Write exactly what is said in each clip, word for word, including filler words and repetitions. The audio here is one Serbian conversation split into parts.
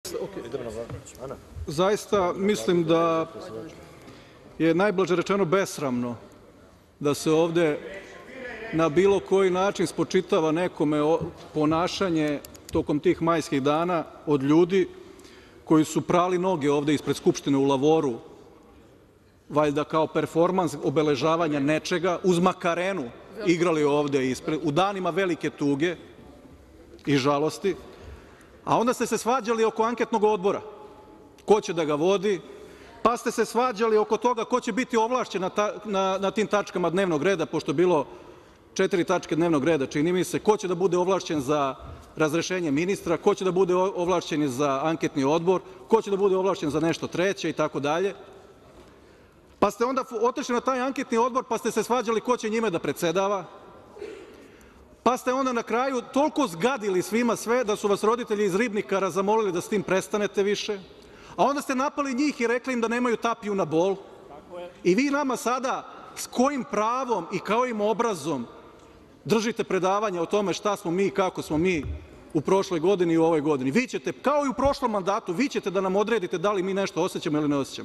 Zaista mislim da je najblaže rečeno besramno da se ovde na bilo koji način spočitava nekome ponašanje tokom tih majskih dana od ljudi koji su prali noge ovde ispred Skupštine u lavoru, valjda kao performans obeležavanja nečega, uz Makarenu igrali ovde u danima velike tuge i žalosti, a onda ste se svađali oko anketnog odbora, ko će da ga vodi, pa ste se svađali oko toga ko će biti ovlašćen na tim tačkama dnevnog reda, pošto je bilo četiri tačke dnevnog reda, čini mi se, ko će da bude ovlašćen za razrešenje ministra, ko će da bude ovlašćen za anketni odbor, ko će da bude ovlašćen za nešto treće i tako dalje. Pa ste onda otišli na taj anketni odbor, pa ste se svađali ko će njime da predsedava, pa ste onda na kraju toliko zgadili svima sve da su vas roditelji iz Ribnikara zamolili da s tim prestanete više, a onda ste napali njih i rekli im da nemaju tapiju na bol i vi nama sada s kojim pravom i kojim obrazom držite predavanje o tome šta smo mi i kako smo mi u prošloj godini i u ovoj godini. Vi ćete, kao i u prošlom mandatu, vi ćete da nam odredite da li mi nešto osećamo ili ne osećamo.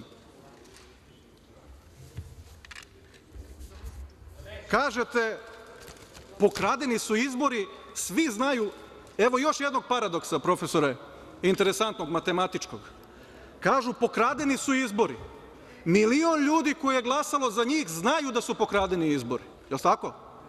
Kažete, pokradeni su izbori, svi znaju, evo još jednog paradoksa, profesore, interesantnog, matematičkog. Kažu, pokradeni su izbori. Milion ljudi koji je glasalo za njih znaju da su pokradeni izbori. Je li tako?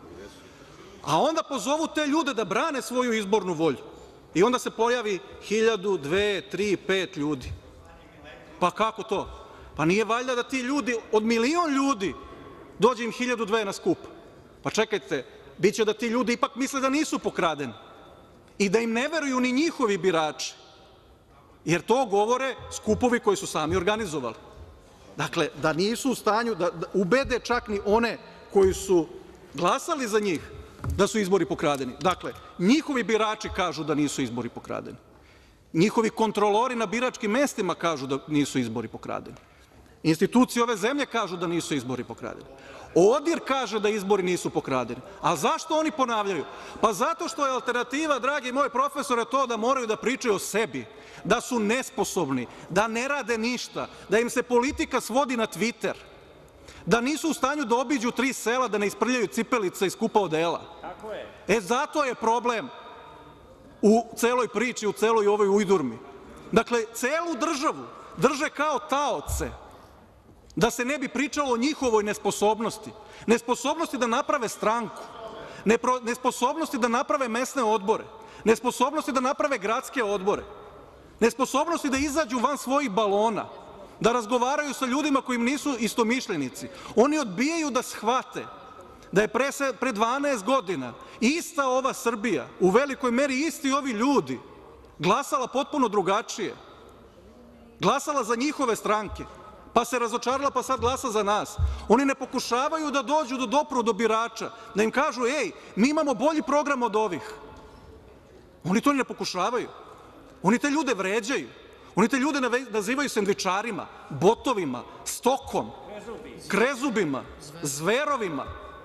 A onda pozovu te ljude da brane svoju izbornu volju. I onda se pojavi hiljadu, dve, tri, pet ljudi. Pa kako to? Pa nije valjda da ti ljudi, od milion ljudi, dođe im hiljadu, dve na skup. Pa čekajte, biće da ti ljudi ipak misle da nisu pokradeni i da im ne veruju ni njihovi birači, jer to govore skupovi koji su sami organizovali. Dakle, da nisu u stanju da ubede čak ni one koji su glasali za njih da su izbori pokradeni. Dakle, njihovi birači kažu da nisu izbori pokradeni. Njihovi kontrolori na biračkim mestima kažu da nisu izbori pokradeni. Institucije ove zemlje kažu da nisu izbori pokradeni. ODIR kaže da izbori nisu pokradeni. A zašto oni ponavljaju? Pa zato što je alternativa, dragi moj profesore, to da moraju da pričaju o sebi, da su nesposobni, da ne rade ništa, da im se politika svodi na Twitter, da nisu u stanju da obiđu tri sela, da ne isprljaju cipelice i skupa odela. E zato je problem u celoj priči, u celoj ovoj ujdurmi. Dakle, celu državu drže kao taoce da se ne bi pričalo o njihovoj nesposobnosti, nesposobnosti da naprave stranku, nesposobnosti da naprave mesne odbore, nesposobnosti da naprave gradske odbore, nesposobnosti da izađu van svojih balona, da razgovaraju sa ljudima koji im nisu istomišljenici. Oni odbijaju da shvate da je pre dvanaest godina ista ova Srbija, u velikoj meri isti ovi ljudi, glasala potpuno drugačije, glasala za njihove stranke, pa se razočarala, pa sad glasa za nas. Oni ne pokušavaju da dođu, da dopru do birača, da im kažu, ej, mi imamo bolji program od ovih. Oni to ne pokušavaju. Oni te ljude vređaju. Oni te ljude nazivaju sendvičarima, botovima, stokom, krezubima, zverovima,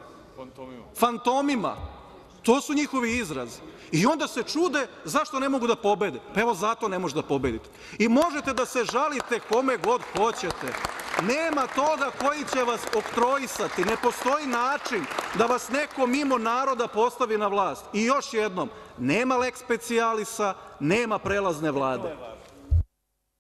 fantomima. To su njihovi izrazi. I onda se čude zašto ne mogu da pobede. Pa evo zato ne možete da pobedite. I možete da se žalite kome god hoćete. Nema toga koji će vas oktroisati. Ne postoji način da vas neko mimo naroda postavi na vlast. I još jednom, nema leks specijalisa, nema prelazne vlade.